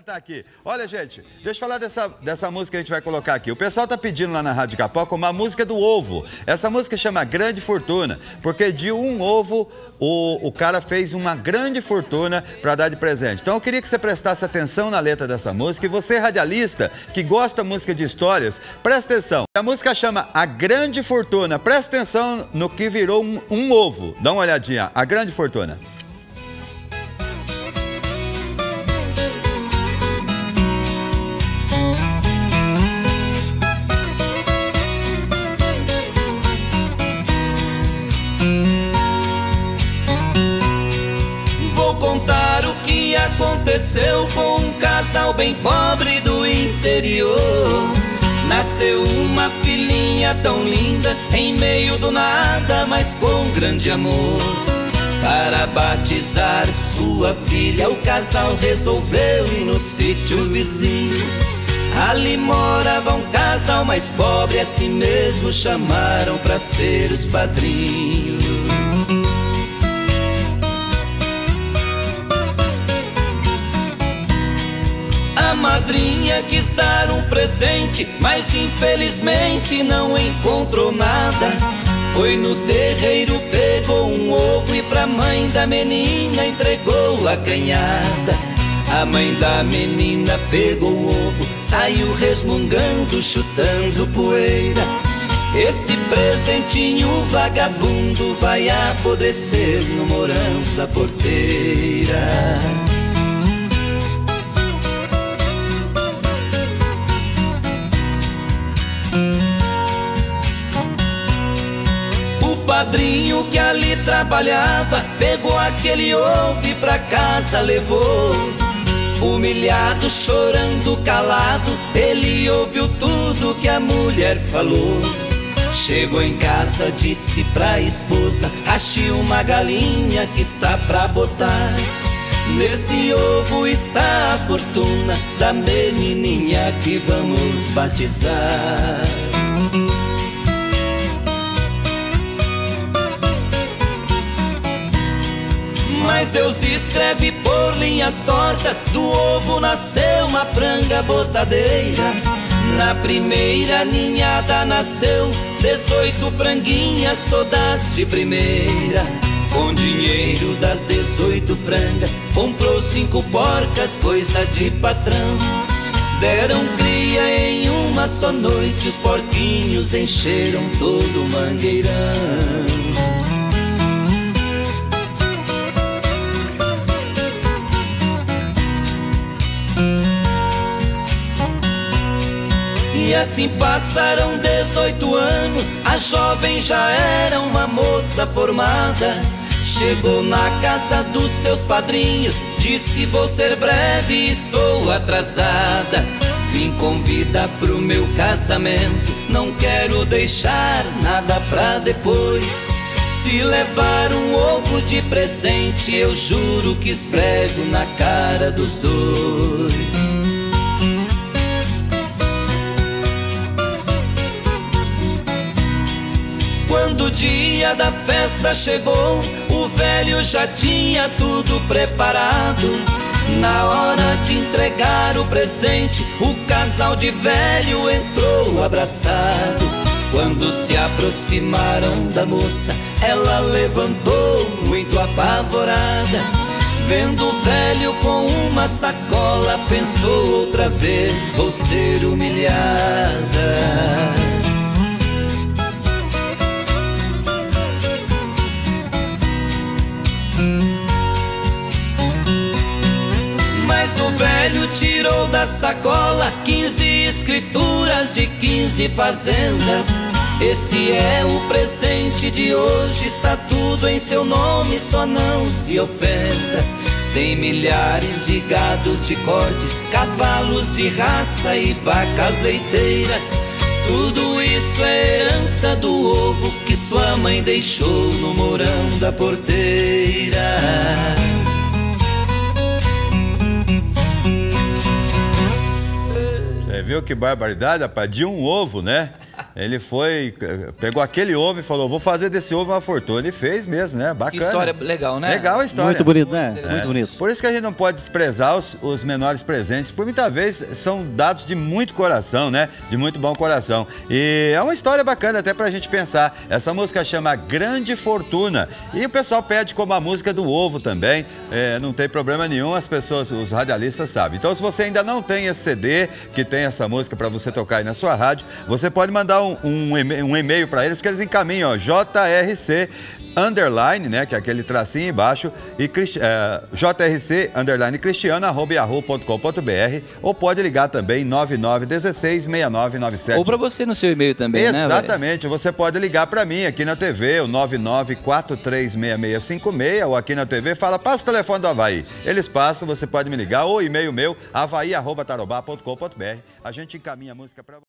cantar aqui. Olha, gente, deixa eu falar dessa música que a gente vai colocar aqui. O pessoal tá pedindo lá na Rádio Capoca uma música do ovo. Essa música chama Grande Fortuna, porque de um ovo o cara fez uma grande fortuna para dar de presente. Então eu queria que você prestasse atenção na letra dessa música. E você, radialista, que gosta de música de histórias, presta atenção. A música chama A Grande Fortuna. Presta atenção no que virou um ovo. Dá uma olhadinha. A Grande Fortuna. Vou contar o que aconteceu com um casal bem pobre do interior. Nasceu uma filhinha tão linda em meio do nada, mas com grande amor. Para batizar sua filha, o casal resolveu ir no sítio vizinho. Ali morava um casal mais pobre, assim mesmo chamaram para ser os padrinhos. A madrinha quis dar um presente, mas infelizmente não encontrou nada. Foi no terreiro, pegou um ovo e pra mãe da menina entregou a canhada. A mãe da menina pegou o ovo, saiu resmungando, chutando poeira. Esse presentinho vagabundo vai apodrecer no morão da porteira. O padrinho que ali trabalhava pegou aquele ovo e pra casa levou. Humilhado, chorando, calado, ele ouviu tudo que a mulher falou. Chegou em casa, disse pra esposa: achei uma galinha que está pra botar. Nesse ovo está a fortuna da menininha que vamos batizar. Mas Deus escreve por linhas tortas, do ovo nasceu uma franga botadeira. Na primeira ninhada nasceu 18 franguinhas, todas de primeira. Com dinheiro das 18 frangas, comprou 5 porcas, coisa de patrão. Deram cria em uma só noite, os porquinhos encheram todo o mangueirão. E assim passaram 18 anos, a jovem já era uma moça formada. Chegou na casa dos seus padrinhos, disse: vou ser breve, estou atrasada. Vim convidar pro meu casamento, não quero deixar nada pra depois. Se levar um ovo de presente, eu juro que esfrego na cara dos dois. Quando o dia da festa chegou, o velho já tinha tudo preparado. Na hora de entregar o presente, o casal de velho entrou abraçado. Quando se aproximaram da moça, ela levantou muito apavorada. Vendo o velho com uma sacola, pensou outra vez: vou ser humilhada. Mas o velho tirou da sacola 15 escrituras de 15 fazendas. Esse é o presente de hoje, está tudo em seu nome, só não se ofenda. Tem milhares de gados de cortes, cavalos de raça e vacas leiteiras. Tudo isso é herança do ovo que sua mãe deixou no morão da porteira. Você viu que barbaridade, rapaz? De um ovo, né? Ele pegou aquele ovo e falou, vou fazer desse ovo uma fortuna. Ele fez mesmo, né? Bacana. Que história legal, né? Legal a história. Muito bonito, né? Muito bonito. Por isso que a gente não pode desprezar os menores presentes, por muitas vezes são dados de muito coração, né? De muito bom coração. E é uma história bacana até pra gente pensar. Essa música chama Grande Fortuna. E o pessoal pede como a música do ovo também. Não tem problema nenhum, as pessoas, os radialistas sabem. Então, se você ainda não tem esse CD, que tem essa música pra você tocar aí na sua rádio, você pode mandar um e-mail pra eles, que eles encaminham, ó, JRC underline, né, que é aquele tracinho embaixo, e JRC underline cristiano@yahoo.com.br, ou pode ligar também 99166997. Ou para você no seu e-mail também, né? Exatamente, você pode ligar para mim aqui na TV, o 99436656, ou aqui na TV, fala, passa o telefone do Havaí. Eles passam, você pode me ligar, ou e-mail meu, havaí@tarobá.com.br. A gente encaminha a música para você.